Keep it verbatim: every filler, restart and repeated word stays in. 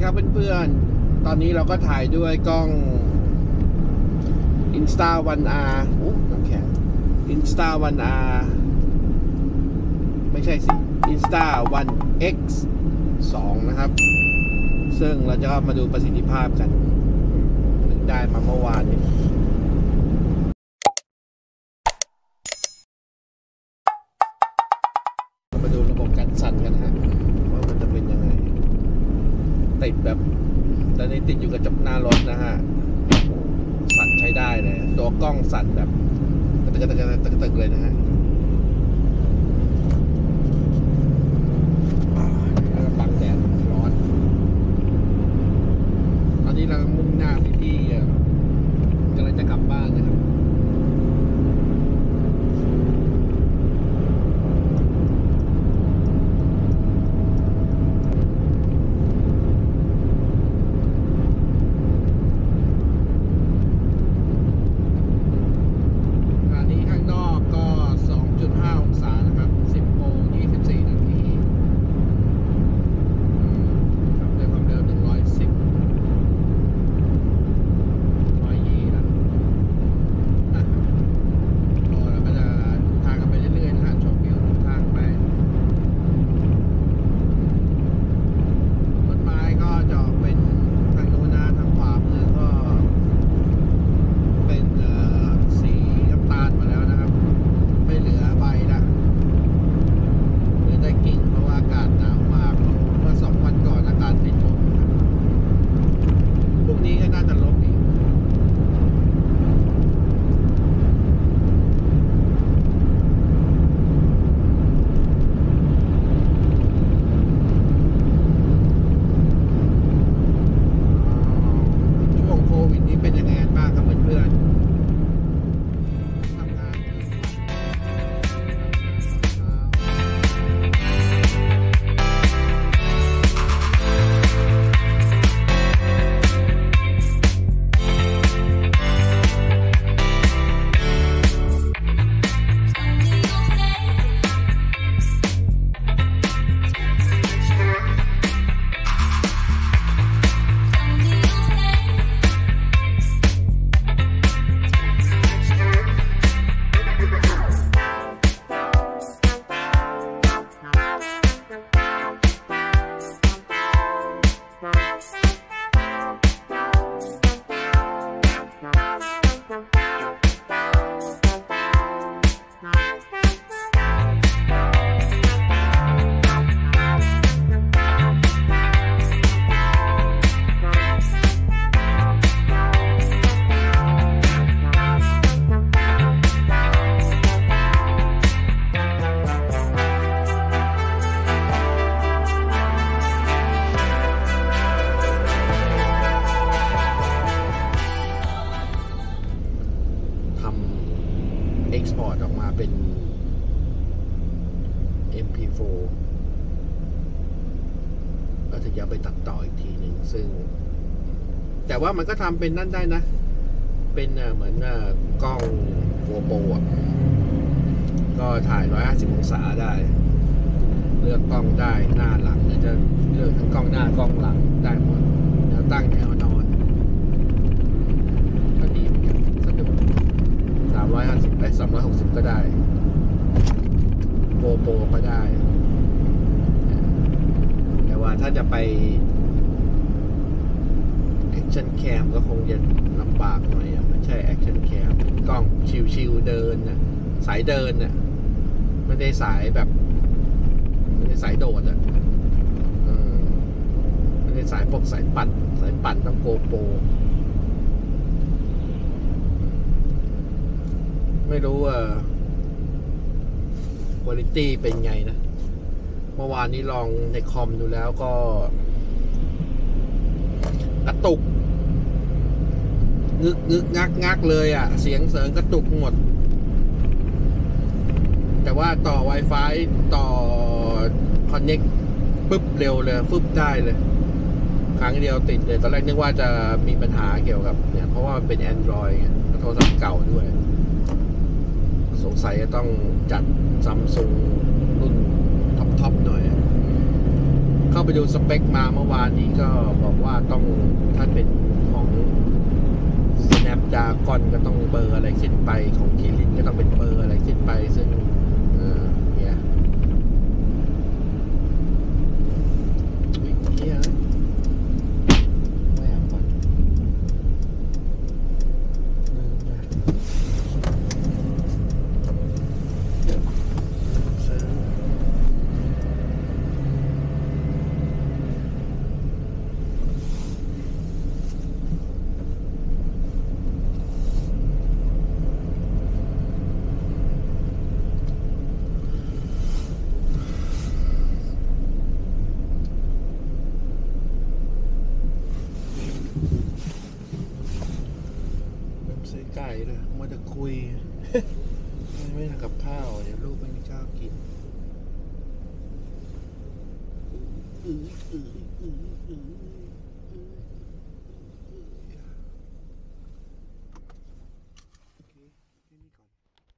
ครับเพื่อนๆตอนนี้เราก็ถ่ายด้วยกล้อง Insta วัน อาร์ อู้น้ำแข็ง Insta วัน อาร์ ไม่ใช่สิ Insta วัน เอ็กซ์ สอง นะครับซึ่งเราจะมาดูประสิทธิภาพกันเพิ่งได้มาเมื่อวานนี้มาดูระบบการสั่นกันฮะว่ามันจะเป็นยังไงติดแบบตอนนี้ติดอยู่กับจกหน้ารถนะฮะสั่นใช้ได้เลยตัวกล้องสั่นแบบตึกตึกตึกตึกตึกเลยนะฮะบังแดดร้อนตอนนี้เรามุ่งหน้าไปที่กำลังจะกลับบ้านนะครับExport ออกมาเป็น เอ็ม พี โฟร์ แล้วถึงจะไปตัดต่ออีกทีหนึ่งซึ่งแต่ว่ามันก็ทำเป็นนั่นได้นะเป็นเหมือนกล้องโกโปรก็ถ่ายหนึ่งร้อยห้าสิบองศาได้เลือกกล้องได้หน้าหลังหรือจะเลือกทั้งกล้องหน้ากล้องหลังได้หมดแนวตั้งแนวนอนก็ดีเหมือนกันสะดวกสามร้อยห้าสิบไปสามร้อยหกสิบก็ได้โกโปรก็ได้แต่ว่าถ้าจะไปแอคชั่นแคมก็คงจะลำบากหน่อยไม่ใช่แอคชั่นแคมกล้องชิวๆเดินน่ะสายเดินน่ะไม่ได้สายแบบไม่ได้สายโดดอ่ะไม่ได้สายพวกสายปั่นสายปั่นต้องโกโปรไม่รู้ว่าคุณภาพเป็นไงนะเมื่อวานนี้ลองในคอมดูแล้วก็กระตุกงึกงึกงักงักเลยอ่ะเสียงเสริงกระตุกหมดแต่ว่าต่อ Wi-Fi ต่อ Connect ปึ๊บเร็วเลยฟึบได้เลยครั้งเดียวติดเลยตอนแรกนึกว่าจะมีปัญหาเกี่ยวกับเนี่ยเพราะว่ามันเป็น Android ไงโทรศัพท์เก่าด้วยสงสัยจะต้องจัด Samsung รุ่นท็อปๆหน่อยเข้าไปดูสเปคมาเมื่อวานนี้ก็บอกว่าากอนก็ต้องเบอร์อะไรขึ้นไปของคีรินก็ต้องเป็นเบอร์อะไรขึ้นไปซึ่งเออเนี่ยอุ๊ยเหี้ยแหวกก่อนลืมนะลืมซื้อลืมซื้อไก่เลยมัวแต่คุย ไม่ทำกับข้าวเดี๋ยวลูกไม่มีข้าวกินอืออืออืออืออือ